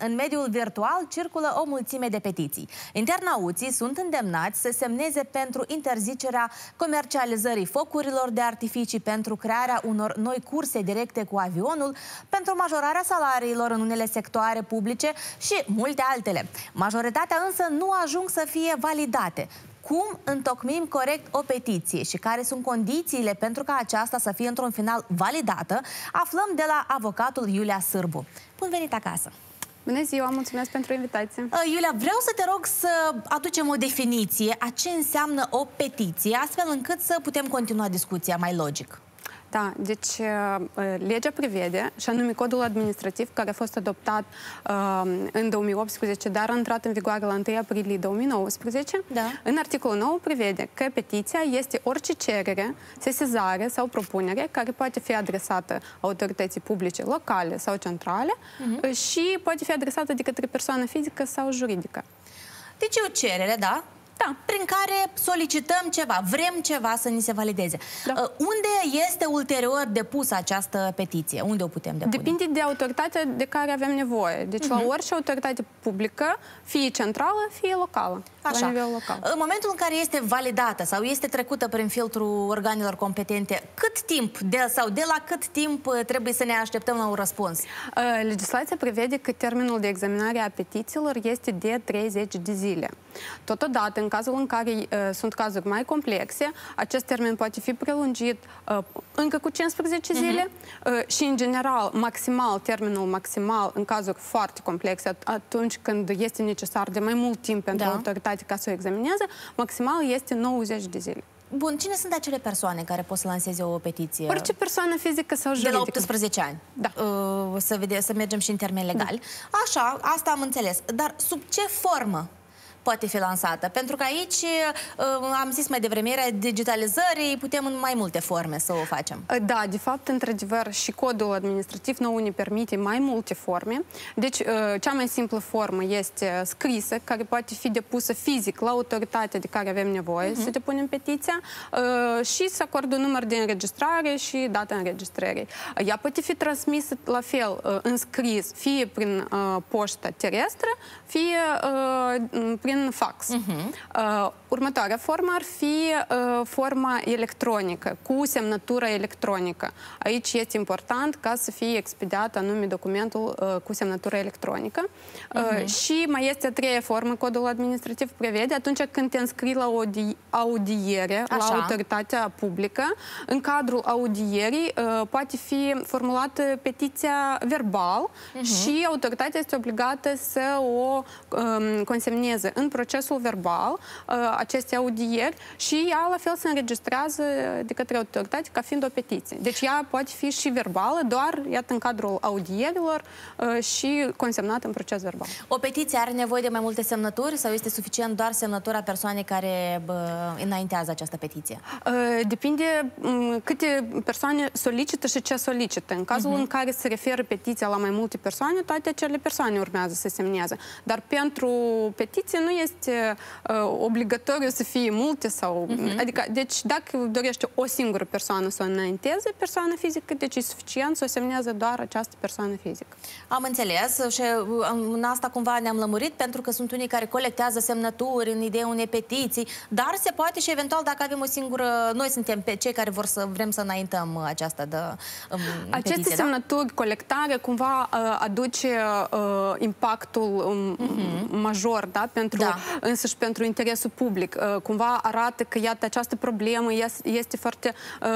În mediul virtual circulă o mulțime de petiții. Internauții sunt îndemnați să semneze pentru interzicerea comercializării focurilor de artificii, pentru crearea unor noi curse directe cu avionul, pentru majorarea salariilor în unele sectoare publice și multe altele. Majoritatea însă nu ajung să fie validate. Cum întocmim corect o petiție și care sunt condițiile pentru ca aceasta să fie într-un final validată, aflăm de la avocatul Iulia Sârbu. Bun venit acasă! Bună ziua, mulțumesc pentru invitație. Iulia, vreau să te rog să aducem o definiție a ce înseamnă o petiție, astfel încât să putem continua discuția mai logic. Da, deci legea prevede, și anume codul administrativ care a fost adoptat în 2018, dar a intrat în vigoare la 1 aprilie 2019. Da. În articolul 9 prevede că petiția este orice cerere, sesizare sau propunere care poate fi adresată autorității publice locale sau centrale și poate fi adresată de către persoană fizică sau juridică. Deci e o cerere, da? Da, prin care solicităm ceva, vrem ceva să ni se valideze. Da. Unde este ulterior depusă această petiție? Unde o putem depune? Depinde de autoritatea de care avem nevoie. Deci la orice autoritate publică, fie centrală, fie locală. Așa. La nivel local. În momentul în care este validată sau este trecută prin filtrul organelor competente, cât timp sau de la cât timp trebuie să ne așteptăm la un răspuns? Legislația prevede că termenul de examinare a petițiilor este de 30 de zile. Totodată, în cazul în care sunt cazuri mai complexe, acest termen poate fi prelungit încă cu 15 zile și, în general, maximal, termenul maximal, în cazuri foarte complexe, atunci când este necesar de mai mult timp pentru autoritate ca să o examineze, maximal este 90 de zile. Bun, cine sunt acele persoane care pot să lanseze o petiție? Orice persoană fizică sau juridică. De la 18 ani. Da. Să mergem și în termeni legali. Da. Așa, asta am înțeles. Dar sub ce formă poate fi lansată? Pentru că aici, am zis mai devreme, era digitalizării, putem în mai multe forme să o facem. Da, de fapt, într-adevăr, și codul administrativ nouă ne permite mai multe forme. Deci, cea mai simplă formă este scrisă, care poate fi depusă fizic la autoritatea de care avem nevoie să depunem petiția și să acordă un număr de înregistrare și data înregistrării. Ea poate fi transmisă la fel în scris, fie prin poștă terestră, fie prin fax. Următoarea formă ar fi forma electronică, cu semnătură electronică. Aici este important ca să fie expediat anume documentul cu semnătură electronică. Și mai este a treia formă, codul administrativ prevede, atunci când te înscrii la o audiere, la autoritatea publică, în cadrul audierii poate fi formulată petiția verbal și autoritatea este obligată să o consemneze în procesul verbal aceste audieri și ea la fel se înregistrează de către autoritate ca fiind o petiție. Deci ea poate fi și verbală, doar, iată, în cadrul audierilor și consemnată în proces verbal. O petiție are nevoie de mai multe semnături sau este suficient doar semnătura persoanei care înaintează această petiție? Depinde câte persoane solicită și ce solicită. În cazul în care se referă petiția la mai multe persoane, toate acele persoane urmează să semnează. Dar pentru petiție nu este obligatoriu să fie multe sau... Adică, deci, dacă dorește o singură persoană să o înainteze, persoană fizică, deci e suficient să o semnează doar această persoană fizică. Am înțeles și în asta cumva ne-am lămurit, pentru că sunt unii care colectează semnături în ideea unei petiții, dar se poate și eventual dacă avem o singură... Noi suntem pe cei care vrem să înaintăm această petiție. Aceste semnături, colectare, cumva aduce impactul major, da? Însăși pentru interesul public. Cumva arată că, iată, această problemă este foarte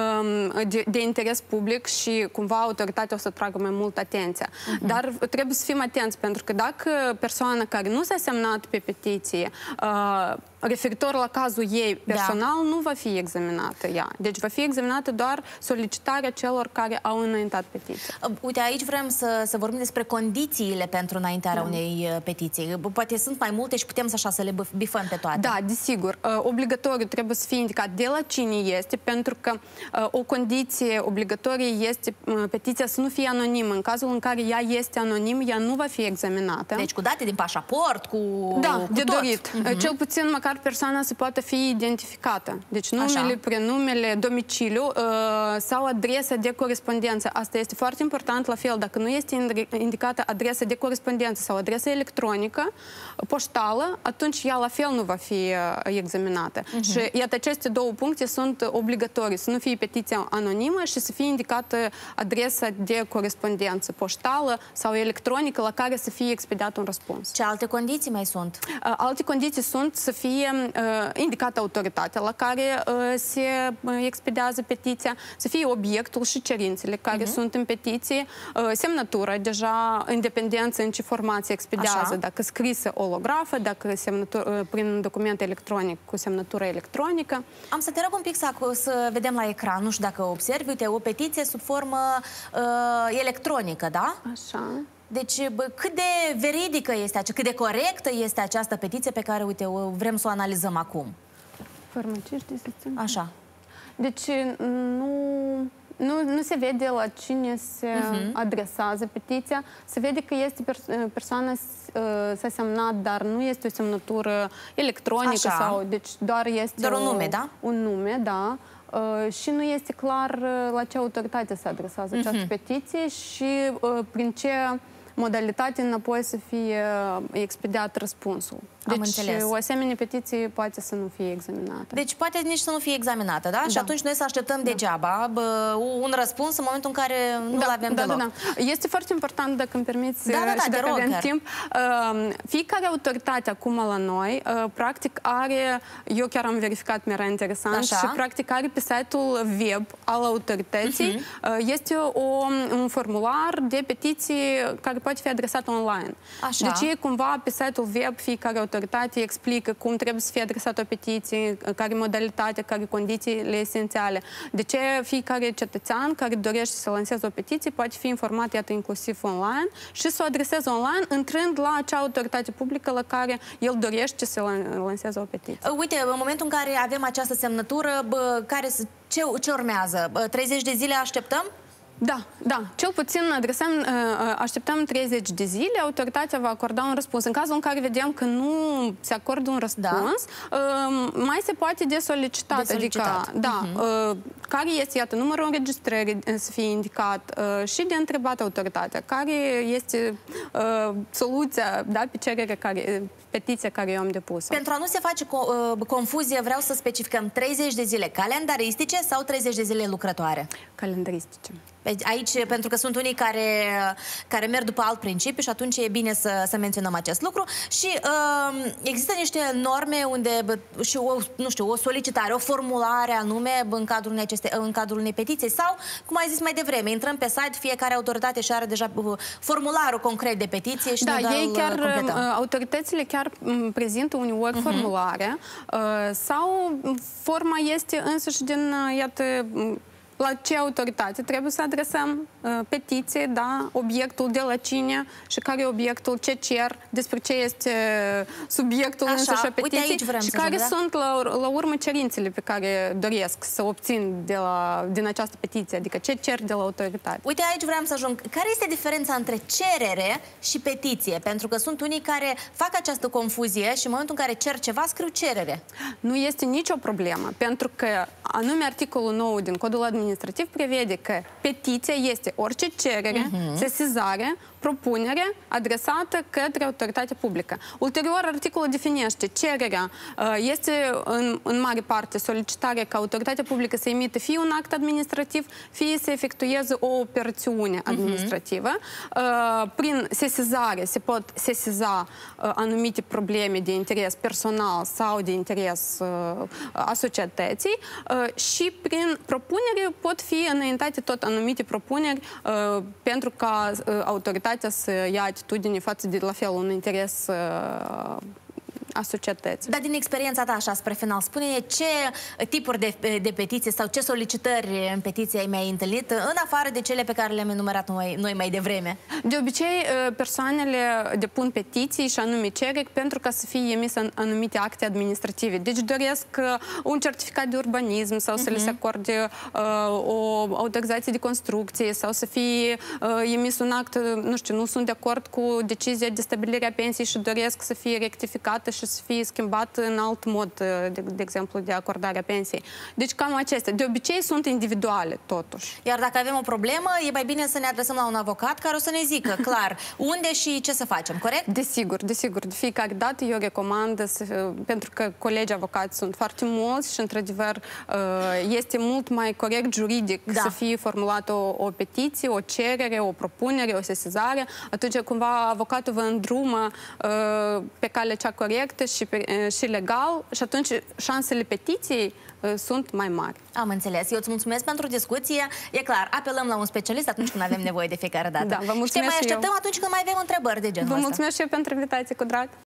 de interes public și cumva autoritatea o să tragă mai mult atenția. Dar trebuie să fim atenți, pentru că dacă persoana care nu s-a semnat pe petiție referitor la cazul ei personal, nu va fi examinată ea. Deci va fi examinată doar solicitarea celor care au înaintat petiția. Uite, aici vrem să vorbim despre condițiile pentru înaintarea unei petiții. Poate sunt mai multe și putem să le bifăm pe toate. Da, desigur. Obligatoriu trebuie să fie indicat de la cine este, pentru că o condiție obligatorie este petiția să nu fie anonimă. În cazul în care ea este anonimă, ea nu va fi examinată. Deci cu date din pașaport, cu de dorit. Cel puțin măcar doar persoana să poată fi identificată. Deci numele, prenumele, domiciliu sau adresa de corespondență. Asta este foarte important, la fel, dacă nu este indicată adresa de corespondență sau adresa electronică, poștală, atunci ea la fel nu va fi examinată. Și iată, aceste două puncte sunt obligatorii, să nu fie petiția anonimă și să fie indicată adresa de corespondență poștală sau electronică la care să fie expediat un răspuns. Ce alte condiții mai sunt? Alte condiții sunt să fie indicată autoritatea la care se expedează petiția, să fie obiectul și cerințele care sunt în petiție, semnătura, deja independență în ce format se expedează, dacă scrisă olografă, dacă prin document electronic cu semnătură electronică. Am să te rog un pic să vedem la ecran, nu știu dacă observi, uite, o petiție sub formă electronică, da? Așa. Deci, cât de veridică este cât de corectă este această petiție pe care, uite, vrem să o analizăm acum? Așa. Deci, nu se vede la cine se adresează petiția, se vede că este persoana s-a semnat, dar nu este o semnătură electronică sau, deci doar este un nume, da? Un nume, da. Și nu este clar la ce autoritate se adresează această petiție și prin ce modalitate înapoi să fie expediat răspunsul. Deci o asemenea petiție poate să nu fie examinată. Deci poate nici să nu fie examinată, da? Și atunci noi să așteptăm degeaba un răspuns în momentul în care nu-l avem deloc. Este foarte important, dacă îmi permiți, și dacă avem timp. Fiecare autoritate acum la noi, practic are, eu chiar am verificat, mi-era interesant, și practic are pe site-ul web al autorității, este un formular de petiții care poate fi adresat online. Deci ei cumva pe site-ul web, fiecare autoritate explică cum trebuie să fie adresată o petiție, care modalitate, care condițiile esențiale. De ce fiecare cetățean care dorește să lanseze o petiție poate fi informat, iată, inclusiv online și să o adreseze online, intrând la acea autoritate publică la care el dorește să lanseze o petiție. Uite, în momentul în care avem această semnătură, ce urmează? 30 de zile așteptăm? Da. Cel puțin așteptăm 30 de zile, autoritatea va acorda un răspuns. În cazul în care vedem că nu se acordă un răspuns, mai se poate de solicitat. Adică, care este, iată, numărul înregistrării să fie indicat și de întrebat autoritatea, care este soluția, pe cerere petiția care eu am depus-o. Pentru a nu se face confuzie, vreau să specificăm 30 de zile calendaristice sau 30 de zile lucrătoare? Calendaristice. Aici, pentru că sunt unii care merg după alt principiu și atunci e bine să menționăm acest lucru. Și există niște norme unde și o solicitare, o formulare anume în cadrul unei petiții sau, cum ai zis mai devreme, intrăm pe site, fiecare autoritate și are deja formularul concret de petiție și autoritățile chiar prezintă uneori formulare sau forma este însăși din, iată, la ce autoritate trebuie să adresăm petiție, obiectul de la cine și care e obiectul, ce cer, despre ce este subiectul însăși a petiției și care sunt la urmă cerințele pe care doresc să obțin din această petiție, adică ce cer de la autoritate. Uite, aici vreau să ajung. Care este diferența între cerere și petiție? Pentru că sunt unii care fac această confuzie și în momentul în care cer ceva, scriu cerere. Nu este nicio problemă, pentru că anume articolul 9 din Codul Administrativ prevede că petiția este orice cerere, sesizare, propunere adresată către autoritatea publică. Ulterior, articolul definește cererea este în mare parte solicitarea ca autoritatea publică să emită fie un act administrativ, fie să efectueze o operațiune administrativă. Prin sesizare se pot sesiza anumite probleme de interes personal sau de interes a societății și prin propunere pot fi înaintate tot anumite propuneri pentru ca autoritatea să ia atitudine față de, la fel, un interes a societății. Dar din experiența ta, așa, spre final, spune-ne ce tipuri de petiții sau ce solicitări în petiție ai mai întâlnit, în afară de cele pe care le-am enumerat noi mai devreme? De obicei, persoanele depun petiții și anume cereri pentru ca să fie emise anumite acte administrative. Deci doresc un certificat de urbanism sau să le se acorde o autorizație de construcție sau să fie emis un act, nu știu, nu sunt de acord cu decizia de stabilire a pensiei și doresc să fie rectificată și și să fie schimbat în alt mod, de exemplu, de acordarea pensiei. Deci cam acestea. De obicei sunt individuale, totuși. Iar dacă avem o problemă, e mai bine să ne adresăm la un avocat care o să ne zică clar unde și ce să facem, corect? Desigur, desigur. De fiecare dată eu recomand, pentru că colegii avocați sunt foarte mulți și, într-adevăr, este mult mai corect juridic să fie formulată o petiție, o cerere, o propunere, o sesizare. Atunci, cumva, avocatul vă îndrumă pe calea cea corectă și legal și atunci șansele petiției sunt mai mari. Am înțeles. Eu îți mulțumesc pentru discuție. E clar, apelăm la un specialist atunci când avem nevoie de fiecare dată. Da, vă mulțumesc și te mai așteptăm atunci când mai avem întrebări de genul ăsta. Vă mulțumesc și eu pentru invitație, cu drag.